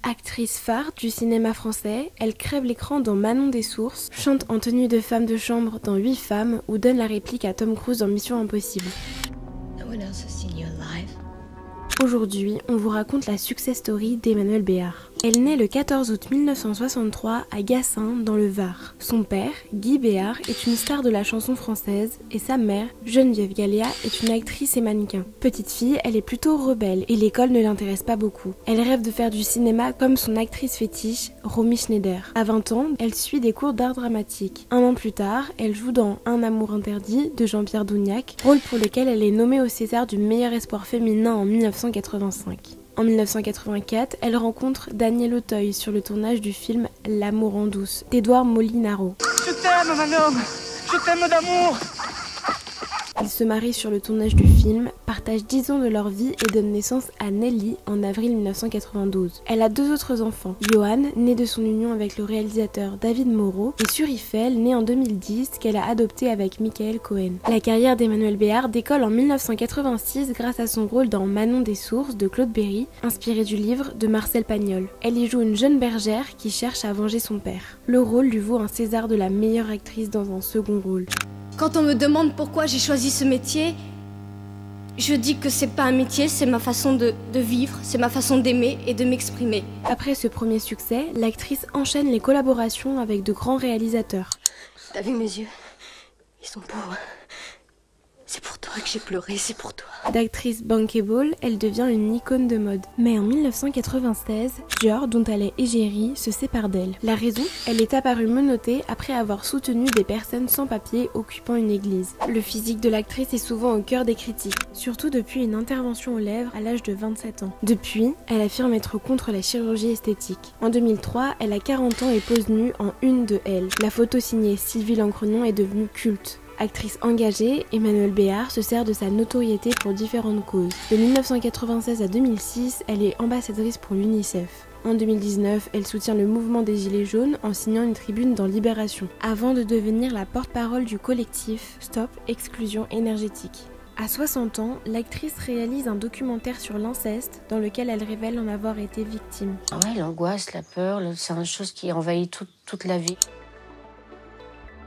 Actrice phare du cinéma français, elle crève l'écran dans Manon des Sources, chante en tenue de femme de chambre dans 8 femmes ou donne la réplique à Tom Cruise dans Mission Impossible. No one else has seen you alive. Aujourd'hui, on vous raconte la success story d'Emmanuelle Béart. Elle naît le 14 août 1963 à Gassin, dans le Var. Son père, Guy Béart, est une star de la chanson française et sa mère, Geneviève Gallia, est une actrice et mannequin. Petite fille, elle est plutôt rebelle et l'école ne l'intéresse pas beaucoup. Elle rêve de faire du cinéma comme son actrice fétiche, Romy Schneider. À 20 ans, elle suit des cours d'art dramatique. Un an plus tard, elle joue dans Un amour interdit de Jean-Pierre Dougnac, rôle pour lequel elle est nommée au César du meilleur espoir féminin en 1985. En 1984, elle rencontre Daniel Auteuil sur le tournage du film L'amour en douce d'Édouard Molinaro. Je t'aime, Manon, je t'aime d'amour. Ils se marient sur le tournage du film, partagent 10 ans de leur vie et donnent naissance à Nelly en avril 1992. Elle a 2 autres enfants, Johan, né de son union avec le réalisateur David Moreau, et Surifel, né en 2010, qu'elle a adopté avec Michael Cohen. La carrière d'Emmanuelle Béart décolle en 1986 grâce à son rôle dans Manon des Sources de Claude Berry, inspiré du livre de Marcel Pagnol. Elle y joue une jeune bergère qui cherche à venger son père. Le rôle lui vaut un César de la meilleure actrice dans un second rôle. Quand on me demande pourquoi j'ai choisi ce métier, je dis que c'est pas un métier, c'est ma façon de vivre, c'est ma façon d'aimer et de m'exprimer. Après ce premier succès, l'actrice enchaîne les collaborations avec de grands réalisateurs. T'as vu mes yeux? Ils sont pauvres. C'est pour toi que j'ai pleuré, c'est pour toi. D'actrice bankable, elle devient une icône de mode. Mais en 1996, Dior, dont elle est égérie, se sépare d'elle. La raison? Elle est apparue menottée après avoir soutenu des personnes sans papier occupant une église. Le physique de l'actrice est souvent au cœur des critiques, surtout depuis une intervention aux lèvres à l'âge de 27 ans. Depuis, elle affirme être contre la chirurgie esthétique. En 2003, elle a 40 ans et pose nue en une de Elle. La photo signée Sylvie Lancrenon est devenue culte. Actrice engagée, Emmanuelle Béart se sert de sa notoriété pour différentes causes. De 1996 à 2006, elle est ambassadrice pour l'UNICEF. En 2019, elle soutient le mouvement des Gilets jaunes en signant une tribune dans Libération, avant de devenir la porte-parole du collectif Stop Exclusion énergétique. À 60 ans, l'actrice réalise un documentaire sur l'inceste dans lequel elle révèle en avoir été victime. Ouais, l'angoisse, la peur, c'est une chose qui envahit toute la vie.